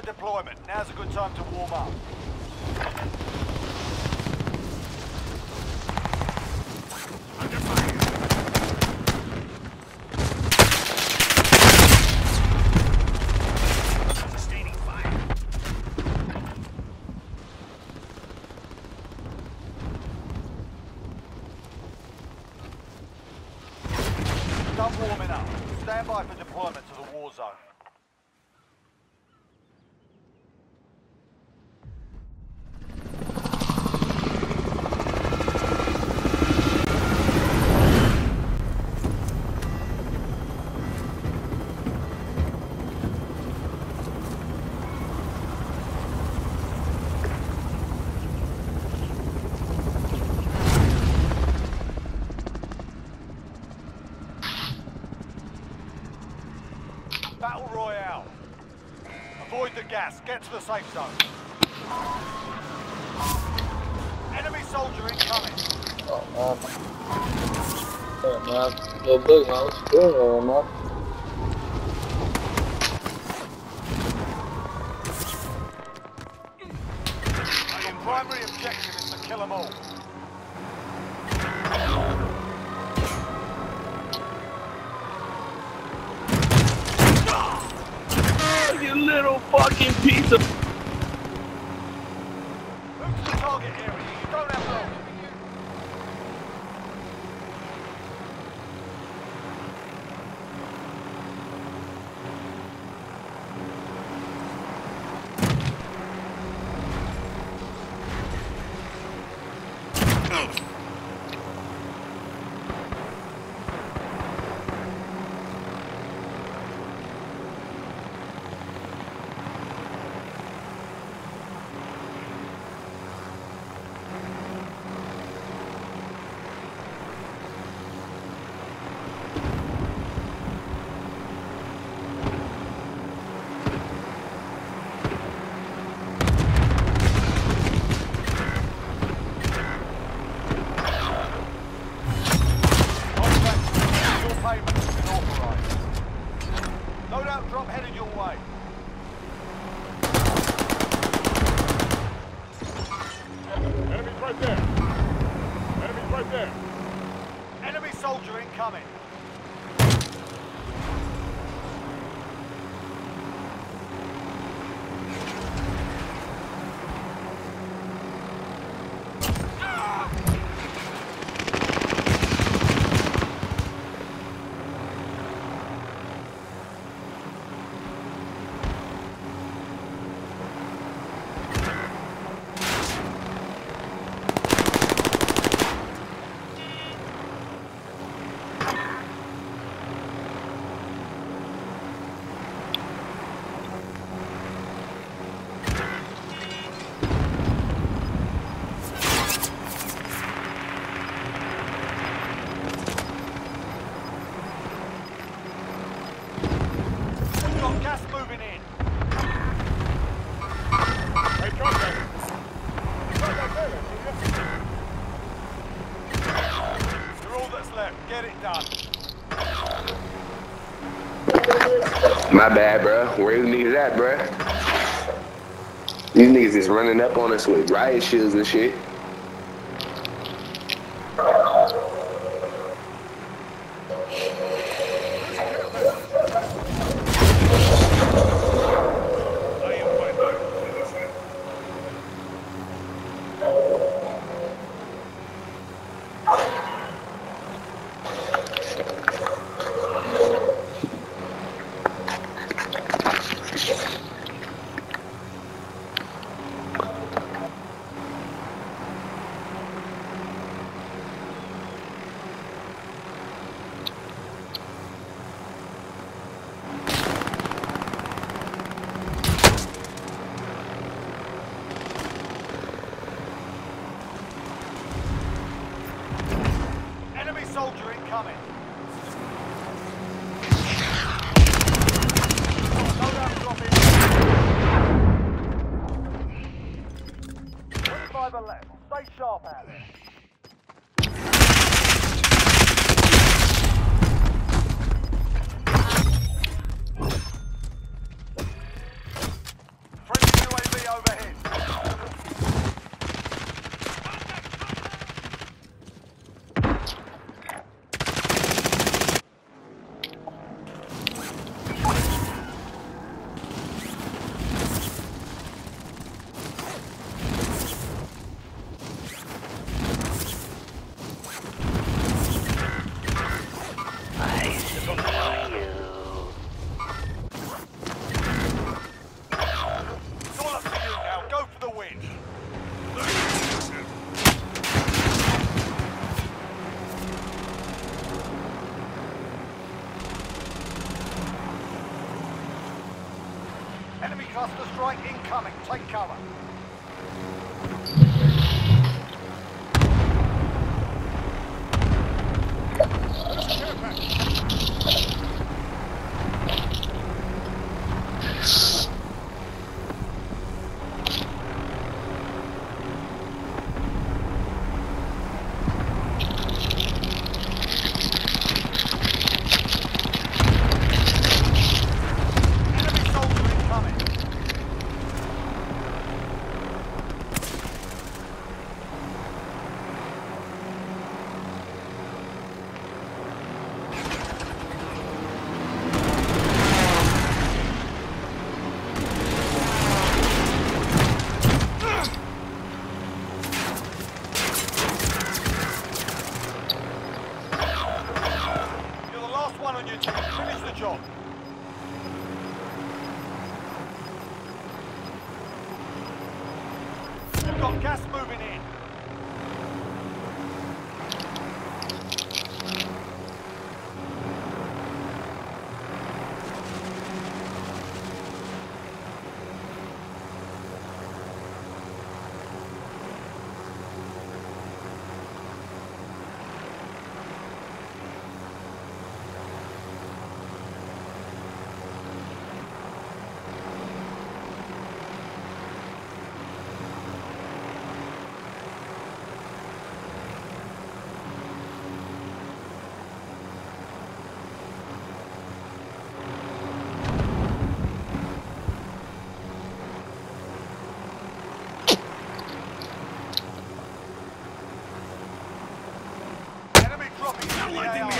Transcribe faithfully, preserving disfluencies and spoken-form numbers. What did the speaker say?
deployment. Now's a good time to warm up. Under fire. Sustaining fire. Stop warming up. Stand by for deployment to the war zone. Battle Royale. Avoid the gas. Get to the safe zone. Enemy soldier incoming. Oh, man. Little big house. Yeah, man. Your primary objective is to kill them all. You little fucking piece of. Move to the target area. You don't have long. Loadout drop headed your way. Enemies right there. Enemies right there. Enemy soldier incoming. Gas moving in. Hey, contact. You're all that's left. Get it done. My bad, bro. Where these niggas at, bro? These niggas is running up on us with riot shields and shit. Soldier incoming. Loadout drop in. twenty-five left. Stay sharp out there. Cluster strike incoming. Take cover. Care package. Enemy soldier incoming. You're the last one on your team. Finish the job. You've got gas moving in. Enemy dropping into the A R.